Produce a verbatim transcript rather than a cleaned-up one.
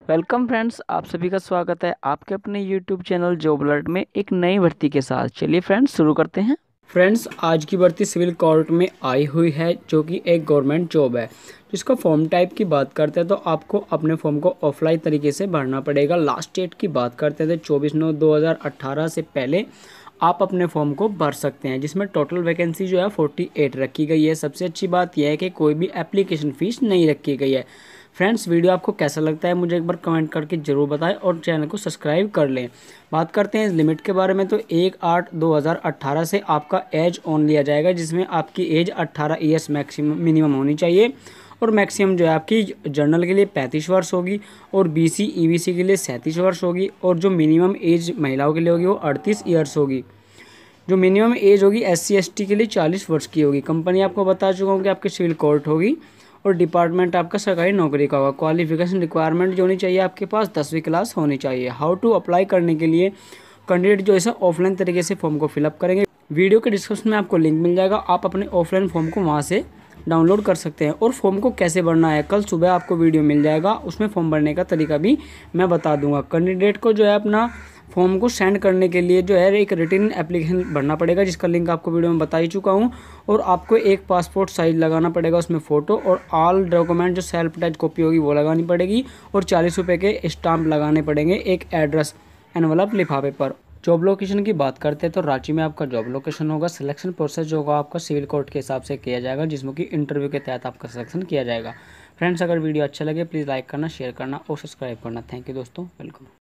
Welcome friends, आप सभी का स्वागत है आपके अपने यूट्यूब चैनल जॉब अलर्ट में एक नई भर्ती के साथ। चलिए फ्रेंड्स शुरू करते हैं। फ्रेंड्स, आज की भर्ती सिविल कोर्ट में आई हुई है जो कि एक गवर्नमेंट जॉब है। जिसका फॉर्म टाइप की बात करते हैं तो आपको अपने फॉर्म को ऑफलाइन तरीके से भरना पड़ेगा। लास्ट डेट की बात करते हैं तो चौबीस नौ दो हज़ार अट्ठारह से पहले आप अपने फॉर्म को भर सकते हैं, जिसमें टोटल वैकेंसी जो है अड़तालीस रखी गई है। सबसे अच्छी बात यह है कि कोई भी एप्लीकेशन फ़ीस नहीं रखी गई है। फ्रेंड्स, वीडियो आपको कैसा लगता है मुझे एक बार कमेंट करके ज़रूर बताएं और चैनल को सब्सक्राइब कर लें। बात करते हैं इस लिमिट के बारे में तो एक आठ दो हज़ार अट्ठारह से आपका एज ऑन लिया जाएगा, जिसमें आपकी एज अट्ठारह ईयर्स मैक्सिमम मिनिमम होनी चाहिए और मैक्सिमम जो है आपकी जनरल के लिए पैंतीस वर्ष होगी और बीसी ईबीसी के लिए सैंतीस वर्ष होगी और जो मिनिमम एज महिलाओं के लिए होगी वो अड़तीस ईयर्स होगी। जो मिनिमम एज होगी एस सी एस टी के लिए चालीस वर्ष की होगी। कंपनी आपको बता चुका हूँ कि आपकी सिविल कोर्ट होगी और डिपार्टमेंट आपका सरकारी नौकरी का होगा। क्वालिफिकेशन रिक्वायरमेंट जो होनी चाहिए आपके पास दसवीं क्लास होनी चाहिए। हाउ टू अप्लाई करने के लिए कैंडिडेट जो है ऑफलाइन तरीके से फॉर्म को फिलअप करेंगे। वीडियो के डिस्क्रिप्शन में आपको लिंक मिल जाएगा, आप अपने ऑफलाइन फॉर्म को वहाँ से डाउनलोड कर सकते हैं। और फॉर्म को कैसे भरना है कल सुबह आपको वीडियो मिल जाएगा, उसमें फॉर्म भरने का तरीका भी मैं बता दूंगा। कैंडिडेट को जो है अपना फॉर्म को सेंड करने के लिए जो है एक रिटन एप्लीकेशन भरना पड़ेगा, जिसका लिंक आपको वीडियो में बता ही चुका हूँ। और आपको एक पासपोर्ट साइज लगाना पड़ेगा, उसमें फ़ोटो और ऑल डॉक्यूमेंट जो सेल्फ अटैच कॉपी होगी वो लगानी पड़ेगी और चालीस रुपये के स्टाम्प लगाने पड़ेंगे एक एड्रेस एनवलप लिफाफे पर। जॉब लोकेशन की बात करते हैं तो रांची में आपका जॉब लोकेशन होगा। सिलेक्शन प्रोसेस जो होगा आपका सिविल कोर्ट के हिसाब से किया जाएगा, जिसमें कि इंटरव्यू के तहत आपका सिलेक्शन किया जाएगा। फ्रेंड्स, अगर वीडियो अच्छा लगे प्लीज़ लाइक करना, शेयर करना और सब्सक्राइब करना। थैंक यू दोस्तों, वेलकम।